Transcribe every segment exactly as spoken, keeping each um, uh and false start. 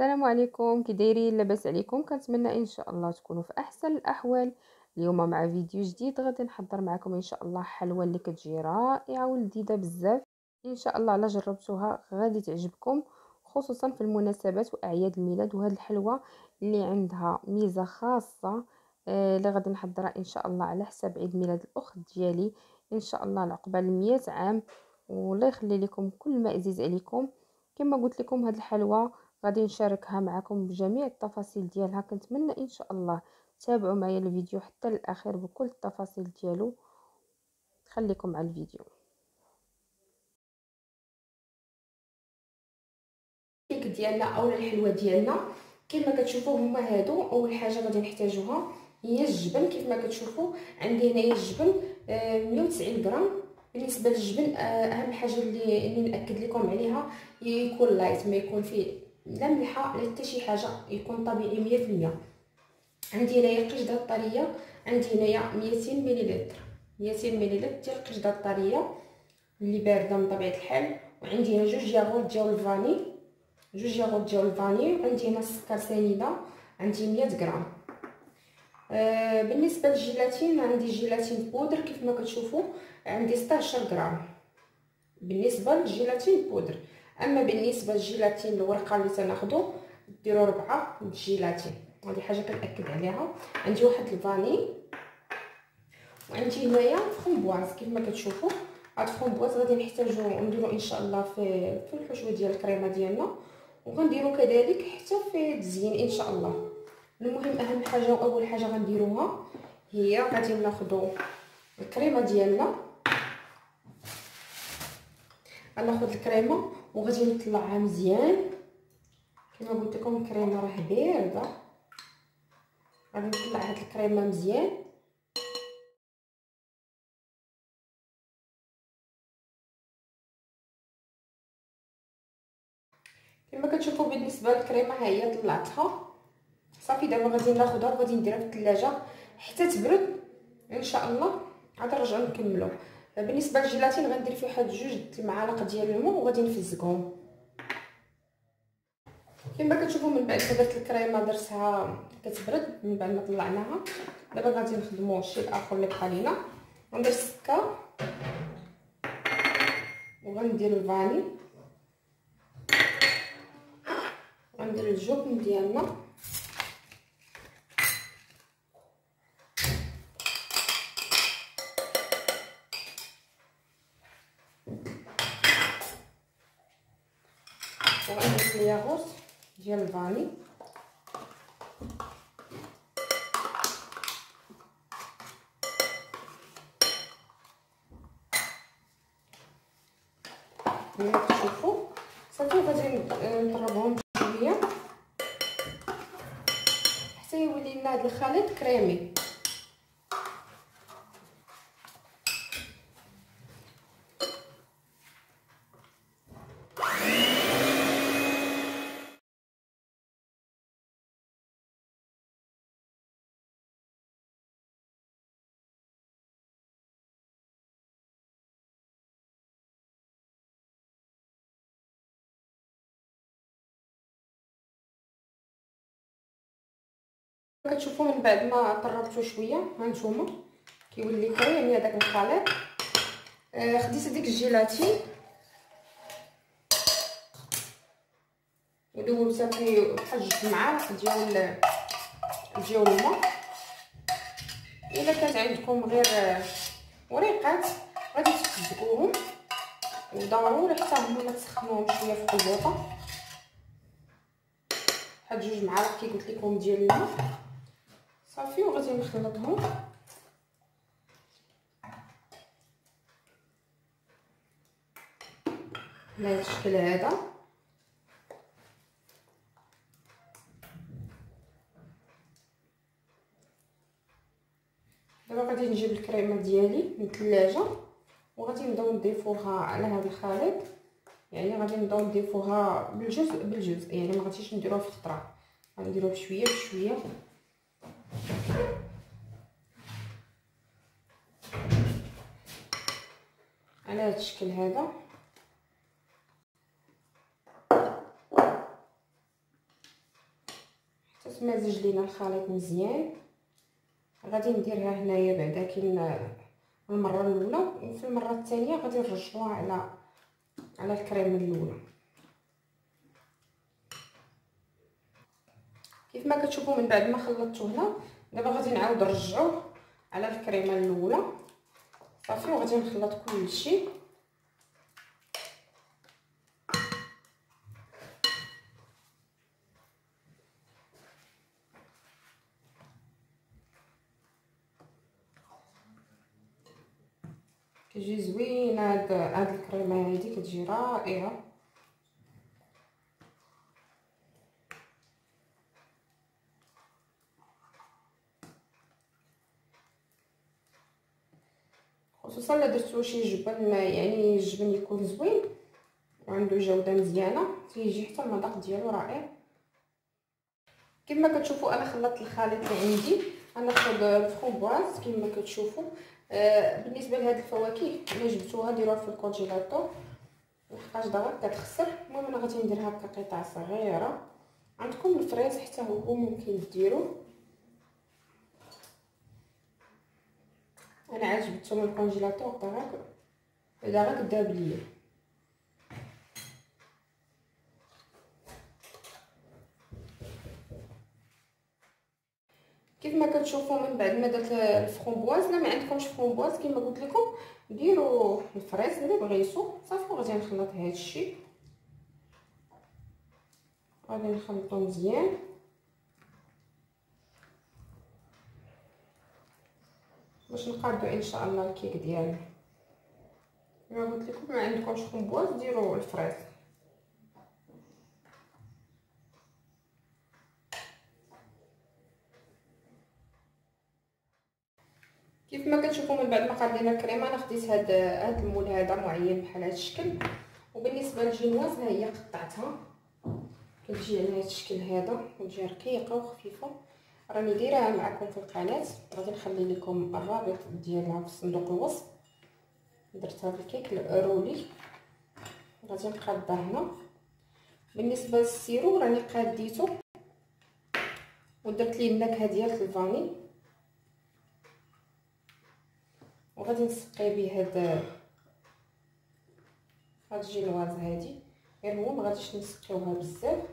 السلام عليكم، كي دايرين؟ لاباس عليكم؟ كنتمنى ان شاء الله تكونوا في احسن الاحوال. اليوم مع فيديو جديد غادي نحضر معكم ان شاء الله حلوه اللي كتجي رائعه ولذيذه بزاف. ان شاء الله الا جربتوها غادي تعجبكم، خصوصا في المناسبات واعياد الميلاد. وهذه الحلوه اللي عندها ميزه خاصه آه، اللي غادي نحضرها ان شاء الله على حساب عيد ميلاد الاخت ديالي ان شاء الله لعقبال مية عام، والله يخلي لكم كل ما عزيز عليكم. كما قلت لكم هذه الحلوه غادي نشاركها معكم بجميع التفاصيل ديالها. كنتمنى ان شاء الله تابعوا معايا الفيديو حتى الاخير بكل التفاصيل ديالو. خليكم مع الفيديو. الكيك ديالنا اولا الحلوه ديالنا كما كتشوفوا هما هادو. اول حاجه غادي نحتاجوها هي الجبن. كيف ما كتشوفوا عندي هنايا الجبن مية وتسعين غرام. بالنسبه للجبن اهم حاجه اللي اللي ناكد لكم عليها هي يكون لايت، ما يكون فيه لا ملحه لا حتى شي حاجه، يكون طبيعي مية في المية. عندي هنايا قشده طريه، عندي هنايا ميتين مليلتر ميتين مليلتر ديال القشده الطريه اللي بارده من طبيعه الحال. وعندي هنا جوج ياغورت ديال الفاني جوج ياغورت ديال الفاني وعندي هنا السكر سنيده عندي مية غرام. آه بالنسبه للجيلاتين عندي جيلاتين بودر كيف ما كتشوفوا عندي ستاشر غرام بالنسبه للجيلاتين بودر. اما بالنسبه للجيلاتين الورقه اللي تناخذو ديروا ربعة الجيلاتين، هذه حاجه كنأكد عليها. عندي واحد الفاني وعندي هنايا فرومبواز كيف ما كتشوفوا. هاد الفرومبواز غادي نحتاجو نديرو ان شاء الله في في الحشوه ديال الكريمه ديالنا، وغنديرو كذلك حتى في التزيين ان شاء الله. المهم اهم حاجه واول حاجه غنديروها هي غادي ناخذو الكريمه ديالنا. غناخذ الكريمه وغادي نطلعها مزيان. كما قلت لكم الكريمه راه بارده، غادي نطلع هاد الكريمه مزيان. كما كتشوفوا بالنسبه للكريمه ها هي طلعتها صافي. دابا غادي ناخذها وغادي نديرها في الثلاجه حتى تبرد ان شاء الله، عاد نرجعوا نكملوا. بالنسبه للجيلاتين غندير فيه واحد جوج المعالق ديال الماء وغادي نفزقهم. كما كتشوفوا من بعد ما درت الكريمه درتها كتبرد من بعد ما طلعناها. دابا غادي نخدموا الشيء الاخر اللي بقى لينا. غندير السكر وغندير الفاني، غندير الجبن ديالنا وغندير الياغورت ديال الفاني كما كتشوفوا صافي. غادي نضربهم شويه حتى يولي لنا هذا الخليط كريمي. كتشوفوا من بعد ما طربتو شويه ها نتوما كيولي كريمي هذاك الخليط. آه خديت هذيك الجيلاتين ودوبتها في بحال جوج معالق ديال ديال الماء. الا كانت عندكم غير وريقات غادي تفزقوهم وضروري حتى هما ما تسخنوهم شويه في الخليطه بحال جوج معالق كي قلت لكم ديال الماء صافي. وغادي نخلطهم بهذا الشكل هذا. دابا غادي نجيب الكريمه ديالي من الثلاجه وغادي نبداو نضيفوها على هذا الخليط. يعني غادي نبداو نضيفوها بالجزء بالجزء، يعني ما غاديش نديروها في الخطره، غادي نديروها بشويه بشويه. على هذا الشكل هذا. كتمتزج لينا الخليط مزيان. غادي نديرها هنايا بعدا كي المره الاولى، وفي المره الثانيه غادي نرجعوها على على الكريمه الاولى. كيف ما كتشوفوا من بعد ما خلطته هنا، دابا غادي نعاود نرجعوه على الكريمه الاولى صافي، وغادي نخلط كلشي. كتجي زوينه هاد هاد الكريمه هادي، كتجي رائعه. خصوصا الا درتو شي جبن، يعني الجبن يكون زوين وعنده جوده مزيانه، تيجي حتى المذاق ديالو رائع. كما كتشوفوا انا خلطت الخليط اللي عندي. انا ناخذ الفرومبواز كما كتشوفوا. آه بالنسبه لهاد الفواكه الا جبتوها ديروها في الكونجيلاتور لحقاش دابا كتخسر. المهم انا غادي ندير هكا قطع صغيره. عندكم الفريز حتى هو ممكن ديروه. انا عاد جبته من الكونجيلاتور دابا دابا داب ليا. كيف ما كتشوفوا من بعد ما درت الفرومبواز، لا ما عندكمش فرومبواز كما قلت لكم ديروا الفريز اللي بغيتو صافي. وغادي نخلط هذا الشيء، غادي نخلطو مزيان باش نقادو ان شاء الله الكيك ديالنا. كما قلت لكم ما عندكمش فرومبواز ديروا الفريز. كيف ما كتشوفوا من بعد ما قادينا الكريمه، انا خديت هاد هاد المول هذا معين بحال هاد الشكل. وبالنسبه للجينواز ها هي قطعتها، كتجي على هاد الشكل هذا وتجي رقيقه وخفيفه. راني دايرها معكم في القناه، غادي نخلي لكم الرابط ديالها في صندوق الوصف. درتها في الكيك الرولي، غادي نقادها هنا. بالنسبه للسيرو راني قاديته ودرت ليه النكهه ديال الفاني، وغادي نسقي به هاد هاد الجينواز هادي. غير هو ما غاديش نسقيوها بزاف.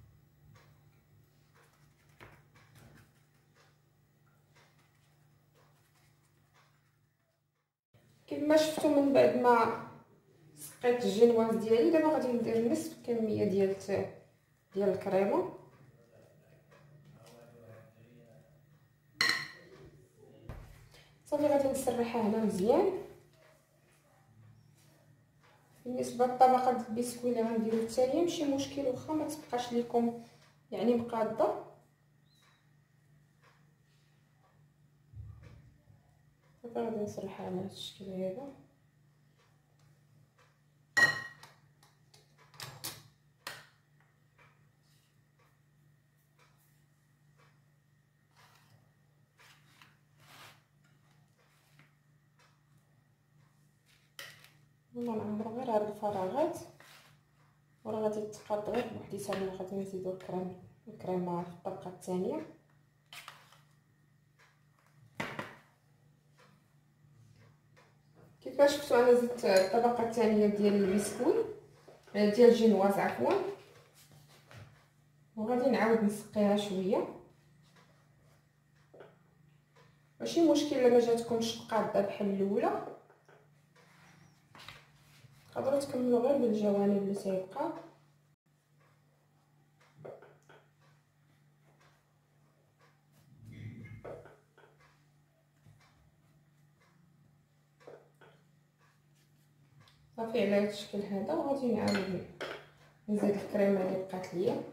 كيف ما شفتوا من بعد ما سقيت الجينواز ديالي، دابا غادي ندير نصف الكميه ديال ديال الكريمه. صافي غادي نسرحها هنا مزيان. بالنسبه لطبقه البسكوي اللي غنديرو الثانيه ماشي مشكل، واخا ما تبقاش لكم يعني مقاده. صافي غادي نسرحها على هذا الشكل هذا. والله نعمرو غير هاد الفراغات وراه غادي تقاد غير بوحديتها. انا غادي نزيدو الكريم الكريمه في الطبقه الثانيه. كيف شفتوا انا زدت الطبقه الثانيه ديال البسكوي ديال الجينواز عفوا، وغادي نعاود نسقيها شويه. ماشي مشكل الا ما جاتكمش قاده بحال الاولى، تقدروا تكملوا غير بالجوانب اللي تيبقى. صافي على هذا الشكل هذا. وغادي نعاود نزيد الكريمه اللي بقات ليا.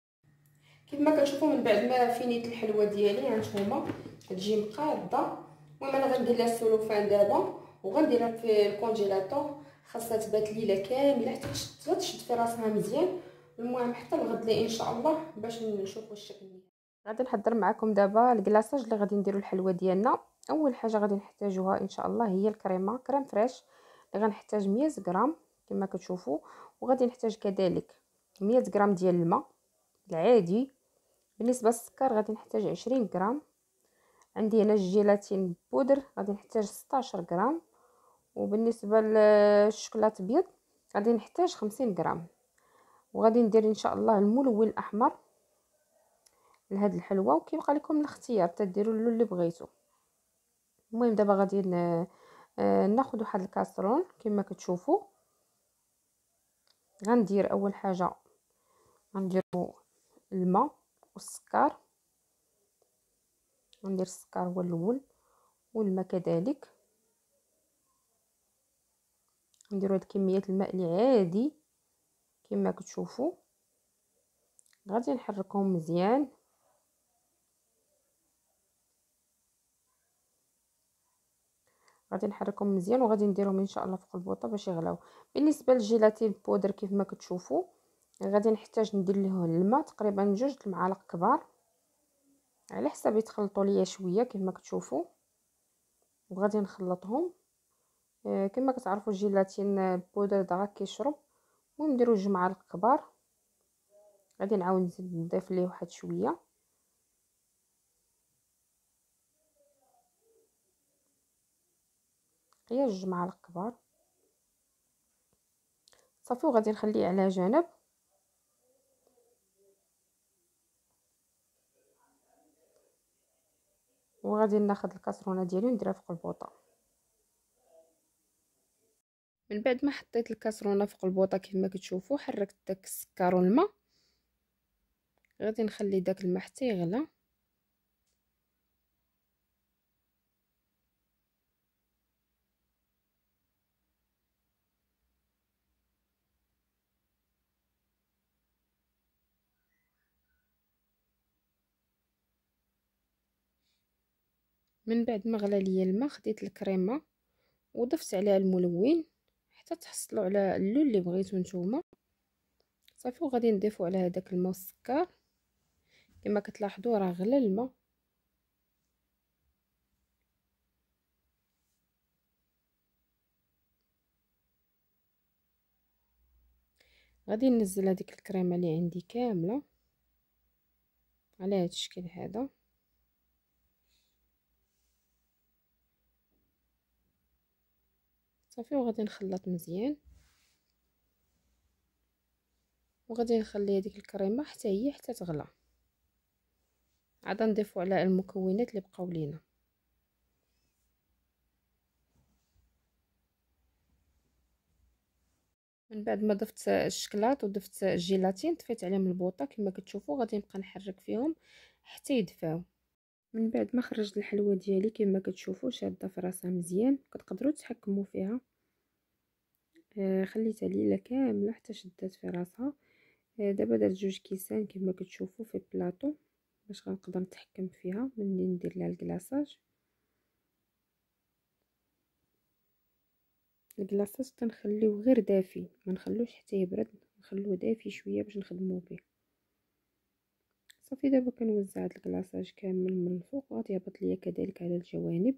كيف ما كتشوفوا من بعد ما فينيت الحلوه ديالي هانتوما كتجي مقاده المهم انا غندير لها السلوفان دابا وغنديرها في الكونجيلاتور، خاصها تبات ليله كامله حتى تشد في راسها مزيان. المهم حتى الغد لي ان شاء الله باش نشوفوا الشكل النهائي. غادي نحضر معكم دابا الكلاصاج اللي غادي نديروا الحلوه ديالنا. اول حاجه غادي نحتاجوها ان شاء الله هي الكريمه، كريم فريش اللي غنحتاج مية غرام كما كتشوفوا، وغادي نحتاج كذلك مية غرام ديال الماء العادي. بالنسبه للسكر غادي نحتاج عشرين غرام. عندي هنا الجيلاتين بودر غادي نحتاج ستاشر غرام. وبالنسبه للشوكولاط ابيض غادي نحتاج خمسين غرام. وغادي ندير ان شاء الله الملون الاحمر لهاد الحلوه، وكيبقى لكم الاختيار تديروا اللون اللي بغيتو. المهم دابا غادي ناخذ واحد الكاسرون كما كتشوفوا. غندير اول حاجه غنديروا الماء والسكر، غندير السكر هو الاول والماء كذلك. نديروا هاد كميه الماء العادي كما كتشوفوا. غادي نحركهم مزيان. غادي نحركهم مزيان وغادي نديرهم ان شاء الله فوق البوطه باش يغلاو. بالنسبه للجيلاتين بودر كيف ما كتشوفوا غادي نحتاج ندير له الماء تقريبا جوج المعالق كبار على حسب يتخلطوا ليا شويه كما كتشوفوا. وغادي نخلطهم آه كما كتعرفوا الجيلاتين بودر دغا كيشرب. المهم نديروا جوج معالق كبار. غادي نعاود نزيد نضيف ليه واحد شويه. هي جوج معالق كبار صافي. وغادي نخليه على جنب. وغادي ناخذ الكاسرونه ديالي ونديرها فوق البوطه. من بعد ما حطيت الكاسرونه فوق البوطه كما كتشوفوا حركت داك السكر والماء. غادي نخلي داك الماء حتى يغلى. من بعد ما غلى ليا الماء خديت الكريمه وضفت عليها الملون حتى تحصلوا على اللون اللي بغيتو نتوما صافي. وغادي نضيفوا على هذاك الماء والسكر كما كتلاحظوا راه غلى الماء. غادي ننزل هذيك الكريمه اللي عندي كامله على هذا الشكل هذا. صافي وغادي نخلط مزيان. وغادي نخلي هذيك الكريمه حتى هي حتى تغلى. عاد نضيفوا على المكونات اللي بقاو لينا. من بعد ما ضفت الشكلاط وضفت الجيلاتين طفيت عليهم البوطه كما كتشوفوا. غادي نبقى نحرك فيهم حتى يدفاو. من بعد ما خرجت الحلوه ديالي كما كتشوفوا شاده في راسها مزيان كتقدروا تحكموا فيها. آه خليتها ليله كامله حتى شدات في راسها. آه دابا درت جوج كيسان كما كتشوفوا في بلاطو باش غنقدر نتحكم فيها ملي ندير لها الكلاصاج. الكلاصاج تنخليوه غير دافي ما نخلوش حتى يبرد، نخلوه دافي شويه باش نخدموا به. صافي دابا كنوزع هاد الكلاصاج كامل من الفوق وغادي يهبط ليا كذلك على الجوانب.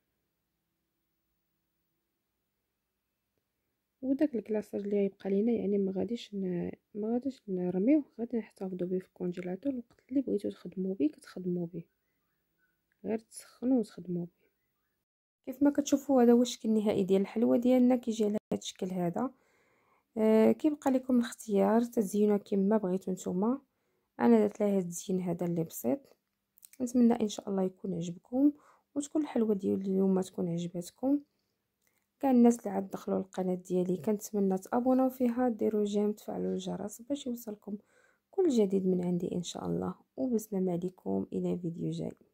وداك الكلاصاج اللي غيبقى لينا يعني ما غاديش ن... ما غاديش نرميوه، غادي نحتفظوا به في الكونجيلاتور. الوقت اللي بغيتو تخدموا به كتخدموا به، غير تسخنوا وتخدموا به. كيف ما كتشوفوا هذا هو الشكل النهائي ديال الحلوه ديالنا كيجي على هذا الشكل هذا. آه كيبقى لكم الاختيار تزينوها كما بغيتو نتوما. انا درت لها هذا التزيين هذا اللي بسيط. نتمنى ان شاء الله يكون عجبكم وتكون الحلوه ديال اليوم تكون عجبتكم. كاع الناس اللي عاد دخلوا القناه ديالي كنتمنى تابوناو فيها، ديروا جيم، تفعلوا الجرس باش يوصلكم كل جديد من عندي ان شاء الله. وبسلام عليكم الى فيديو جاي.